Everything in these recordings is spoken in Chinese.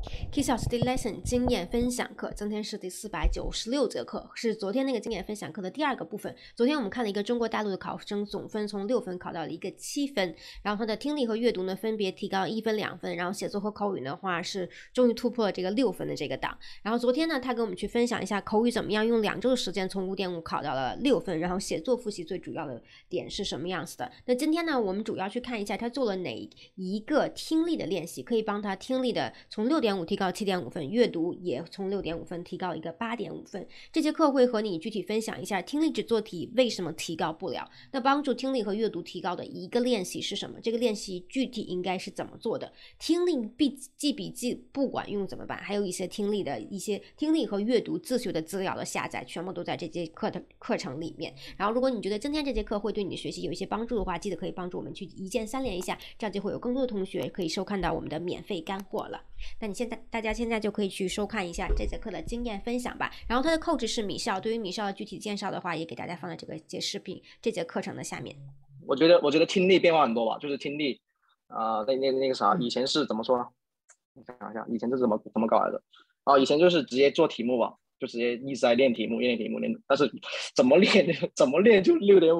Keysoft Daily Lesson 经验分享课，今天是第496节课，是昨天那个经验分享课的第二个部分。昨天我们看了一个中国大陆的考生总分从6分考到了一个7分，然后他的听力和阅读呢分别提高了1分、2分，然后写作和口语的话是终于突破了这个6分的这个档。然后昨天呢，他跟我们去分享一下口语怎么样用2周的时间从5.5考到了6分，然后写作复习最主要的点是什么样子的。那今天呢，我们主要去看一下他做了哪一个听力的练习，可以帮他听力的从6.5提高7.5分，阅读也从6.5分提高一个8.5分。这节课会和你具体分享一下听力只做题为什么提高不了，那帮助听力和阅读提高的一个练习是什么，这个练习具体应该是怎么做的，听力记笔记不管用怎么办，还有一些听力和阅读自学的资料的下载全部都在这节课程里面。然后如果你觉得今天这节课会对你的学习有一些帮助的话，记得可以帮助我们去一键3连一下，这样就会有更多的同学可以收看到我们的免费干货了。那大家现在就可以去收看一下这节课的经验分享吧。然后它的coach是米少，对于米少的具体介绍的话，也给大家放在这节课程的下面。 我觉得听力变化很多吧，就是听力那个啥，以前是怎么说呢？我想一下，以前是怎么搞来的？以前就是直接做题目吧，就直接一直在练题目，但是怎么练就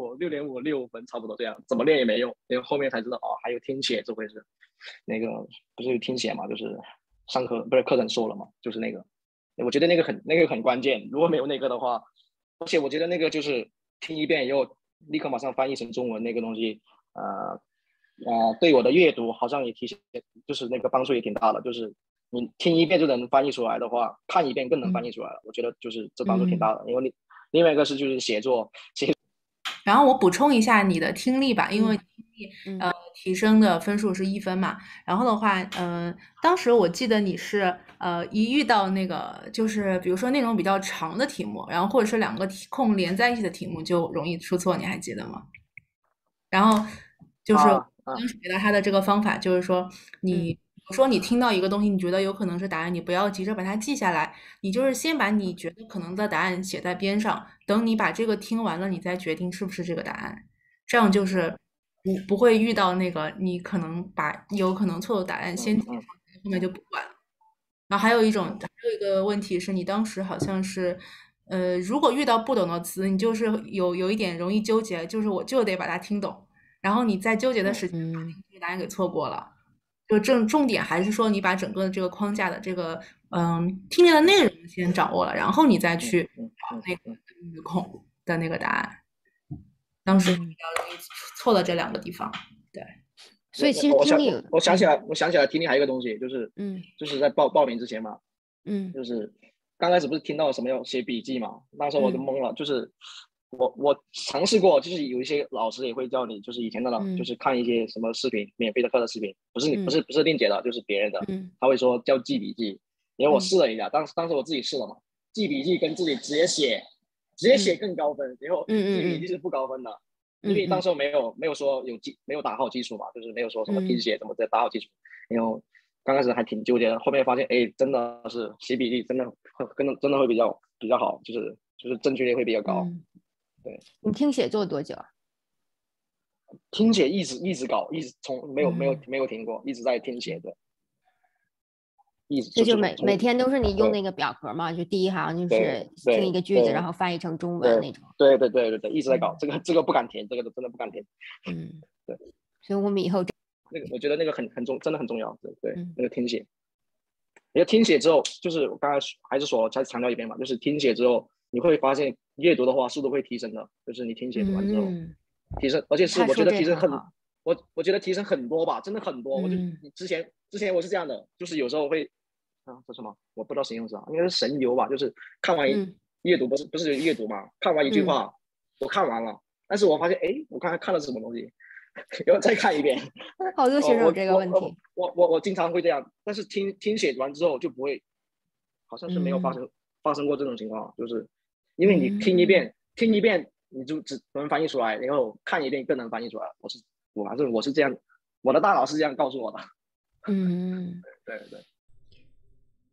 6.5、6分差不多这样，怎么练也没用，因为后面才知道还有听写这回事。那个不是有听写嘛，就是上课不是课程说了嘛，就是那个，我觉得那个很关键，如果没有那个的话，而且我觉得那个就是听一遍以后立刻马上翻译成中文那个东西，对我的阅读好像也提醒，就是那个帮助也挺大的，就是你听一遍就能翻译出来的话，看一遍更能翻译出来了。我觉得就是这帮助挺大的，因为另外一个是就是写作。 然后我补充一下你的听力吧，因为听力提升的分数是1分嘛。然后的话，当时我记得你是一遇到那个就是比如说那种比较长的题目，然后或者是2个空连在一起的题目就容易出错，你还记得吗？然后就是当时给到他的这个方法就是说，比如说你听到一个东西，你觉得有可能是答案，你不要急着把它记下来，你就是先把你觉得可能的答案写在边上，等你把这个听完了，你再决定是不是这个答案。这样就是不会遇到那个你可能把有可能错的答案先记上，后面就不管了。然后还有一个问题是你当时好像是，如果遇到不懂的词，你就是有一点容易纠结，就是我就得把它听懂，然后你在纠结的时间把这个答案给错过了。就重点还是说你把整个这个框架的这个听力的内容先掌握了，然后你再去找那个空的那个答案。当时比较容易错了这2个地方，对。 所以其实听力， 我想起来听力还有一个东西，就是在报名之前嘛，就是刚开始不是听到什么要写笔记嘛，那时候我就懵了，就是我尝试过，就是有一些老师也会教你，就是以前的就是看一些什么视频，免费的课的视频，不是令姐的，就是别人的，他会说叫记笔记，因为我试了一下，当时我自己试了嘛，记笔记跟自己直接写更高分，然后记笔记是不高分的。因为当时没有说没有打好基础嘛，就是没有说什么听写怎么再打好基础，然后刚开始还挺纠结的，后面发现真的是写笔记真的会比较好，就是正确率会比较高。对， 你听写做多久啊？ 听写一直搞，一直从没有停过，一直在听写的。 这就每天都是你用那个表格嘛，就第一行就是听一个句子，然后翻译成中文那种。 对，一直在搞，这个不敢停，这个真的不敢停。对。 所以我们以后那个我觉得那个真的很重要，对，那个听写。因为听写之后，就是我刚才还是说再强调一遍嘛，就是听写之后，你会发现阅读的话速度会提升的，就是你听写完之后提升，而且是我觉得提升我觉得提升很多吧，真的很多。我就之前我是这样的，就是有时候会这什么我不知道形容词应该是神游吧，就是看完阅读不是阅读嘛，看完一句话我看完了，但是我发现我刚才看了什么东西，然后再看一遍。 好多学生有这个问题。 我经常会这样，但是听写完之后就不会，好像是没有发生过这种情况，就是因为你听一遍你就只能翻译出来，然后看一遍更能翻译出来。我是这样，我的大脑是这样告诉我的。对。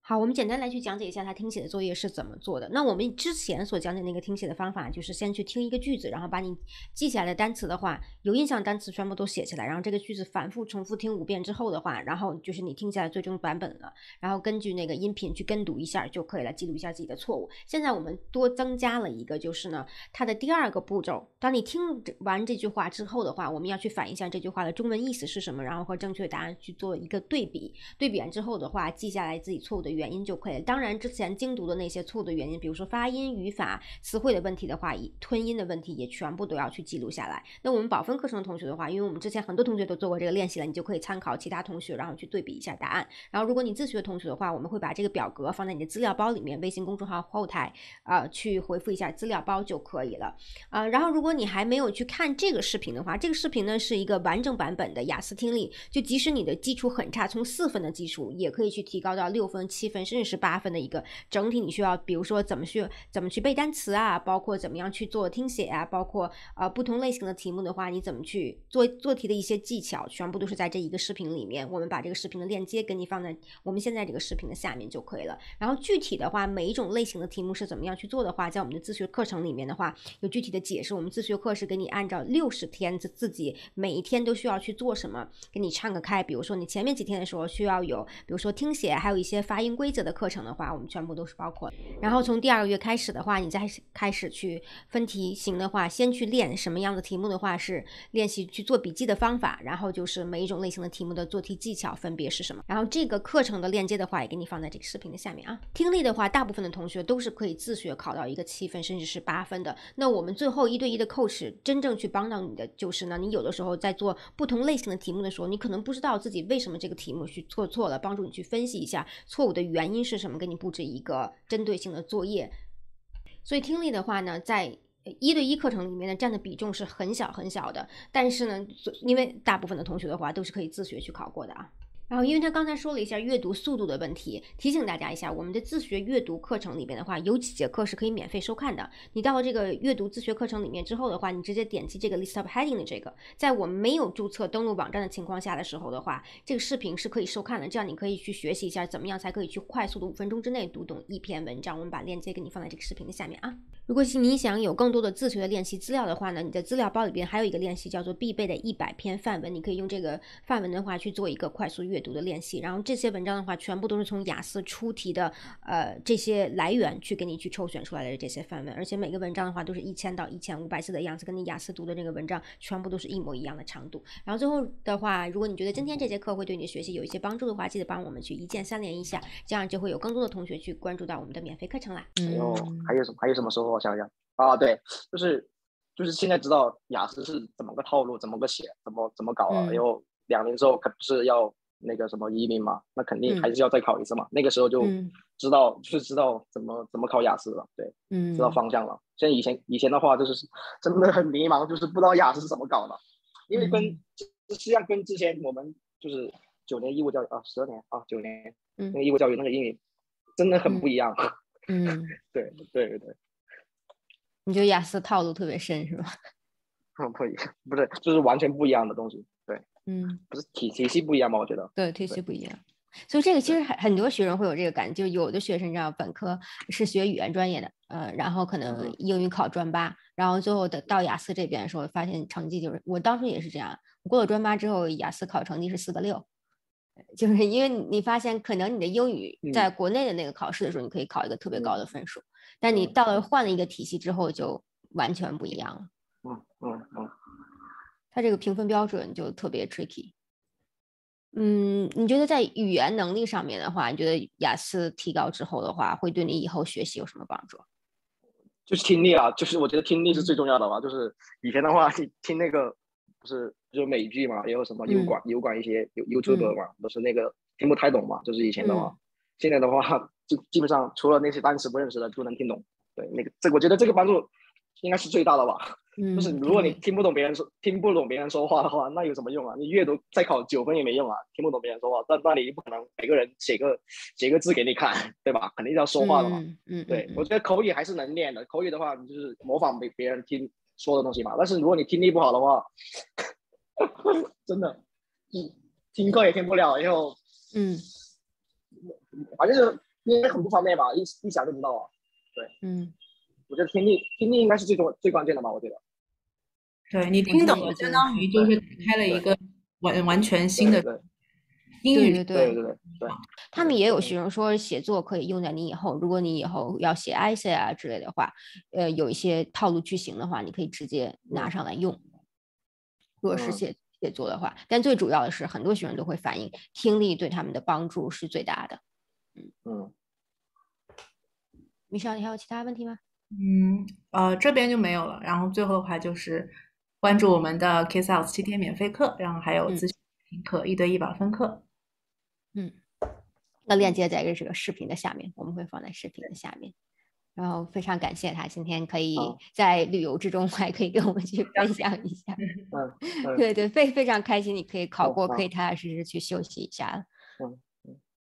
好，我们简单来去讲解一下它听写的作业是怎么做的。那我们之前所讲解那个听写的方法，就是先去听一个句子，然后把你记下来的单词的话，有印象单词全部都写起来，然后这个句子反复重复听5遍之后的话，然后就是你听下来最终版本了，然后根据那个音频去跟读一下就可以了，记录一下自己的错误。现在我们多增加了一个，就是呢，它的第2个步骤，当你听完这句话之后的话，我们要去反映一下这句话的中文意思是什么，然后和正确答案去做一个对比，对比完之后的话，记下来自己错误的原因就可以了。当然之前精读的那些错误的原因，比如说发音、语法、词汇的问题的话，吞音的问题也全部都要去记录下来。那我们保分课程的同学的话，因为我们之前很多同学都做过这个练习了，你就可以参考其他同学，然后去对比一下答案。然后如果你自学的同学的话，我们会把这个表格放在你的资料包里面，微信公众号后台去回复一下资料包就可以了。然后如果你还没有去看这个视频的话，这个视频呢是一个完整版本的雅思听力，就即使你的基础很差，从4分的基础也可以去提高到6分、7分甚至是8分的一个整体。你需要比如说怎么去背单词啊，包括怎么样去做听写啊，包括不同类型的题目的话，你怎么去做题的一些技巧，全部都是在这一个视频里面。我们把这个视频的链接给你放在我们现在这个视频的下面就可以了。然后具体的话，每一种类型的题目是怎么样去做的话，在我们的自学课程里面的话有具体的解释。我们自学课是给你按照60天自己每一天都需要去做什么给你岔个开，比如说你前面几天的时候需要有比如说听写还有一些发音规则的课程的话，我们全部都是包括。然后从第2个月开始的话，你再开始去分题型的话，先去练什么样的题目的话是练习去做笔记的方法，然后就是每一种类型的题目的做题技巧分别是什么。然后这个课程的链接的话也给你放在这个视频的下面啊。听力的话，大部分的同学都是可以自学考到一个7分甚至是8分的。那我们最后1对1的 coach 真正去帮到你的就是呢，你有的时候在做不同类型的题目的时候，你可能不知道自己为什么这个题目去做错了，帮助你去分析一下错误的原因是什么，给你布置一个针对性的作业。所以听力的话呢，在1对1课程里面呢占的比重是很小很小的，但是呢，因为大部分的同学的话都是可以自学去考过的啊。然后因为他刚才说了一下阅读速度的问题，提醒大家一下，我们的自学阅读课程里边的话，有几节课是可以免费收看的。你到了这个阅读自学课程里面之后的话，你直接点击这个 list of heading 的这个，在我们没有注册登录网站的情况下的时候的话，这个视频是可以收看的，这样你可以去学习一下怎么样才可以去快速的5分钟之内读懂一篇文章。我们把链接给你放在这个视频的下面啊。如果你想有更多的自学的练习资料的话呢，你的资料包里边还有一个练习叫做必备的100篇范文，你可以用这个范文的话去做一个快速阅读的练习。然后这些文章的话全部都是从雅思出题的这些来源去给你去抽选出来的这些范文，而且每个文章的话都是1000到1500字的样子，跟你雅思读的这个文章全部都是一模一样的长度。然后最后的话，如果你觉得今天这节课会对你的学习有一些帮助的话，记得帮我们去一键3连一下，这样就会有更多的同学去关注到我们的免费课程啦。 还有什么收获？我想想啊，对，就是现在知道雅思是怎么个套路，怎么个写，怎么搞了。然后2年之后可不是要那个什么移民嘛，那肯定还是要再考一次嘛。那个时候就知道，就是知道怎么考雅思了，对，知道方向了。像以前的话，就是真的很迷茫，就是不知道雅思是怎么搞的，因为实际上跟之前我们就是9年义务教育啊，12年啊，9年那个义务教育那个英语真的很不一样。对。 你觉得雅思套路特别深是吧？ 不是，就是完全不一样的东西。对，不是体系不一样吗？我觉得对，体系不一样。所以这个其实很多学生会有这个感觉，就有的学生你知道本科是学语言专业的，然后可能英语考专8，然后最后到雅思这边的时候，发现成绩就是我当时也是这样，我过了专8之后，雅思考成绩是4个6，就是因为你发现可能你的英语在国内的那个考试的时候，你可以考一个特别高的分数，但你到了换了一个体系之后，就完全不一样了。它这个评分标准就特别 tricky。你觉得在语言能力上面的话，你觉得雅思提高之后的话，会对你以后学习有什么帮助？ 就是听力啊，就是我觉得听力是最重要的吧。就是以前的话，听那个不是就美剧嘛，也有什么油管一些YouTuber 嘛，都是那个听不太懂嘛。就是以前的话，现在的话就基本上除了那些单词不认识的就能听懂。对，我觉得这个帮助应该是最大的吧。就是如果你听不懂别人说话的话，那有什么用啊？你阅读再考9分也没用啊！听不懂别人说话，那你不可能每个人写个字给你看，对吧？肯定要说话的嘛。对，我觉得口语还是能练的。口语的话，你就是模仿别人说的东西嘛。但是如果你听力不好的话，真的，听课也听不了，然后反正因为很不方便吧，一想就知道啊。对，我觉得听力应该是最关键的吧，我觉得。 对，你听懂了，相当于就是打开了一个完全新的英语。 对， 他们也有形容说写作可以用在你以后，如果你以后要写 essay 啊之类的话，有一些套路句型的话，你可以直接拿上来用。如果是写作的话，但最主要的是，很多学生都会反映听力对他们的帮助是最大的。米少，你还有其他问题吗？ 这边就没有了。然后最后的话就是关注我们的 KSOUT 7天免费课，然后还有咨询课1对1保分课。 那链接在这个视频的下面，我们会放在视频的下面。然后非常感谢他今天可以在旅游之中还可以跟我们去分享一下。对，非常开心，你可以考过，可以踏踏实实去休息一下了。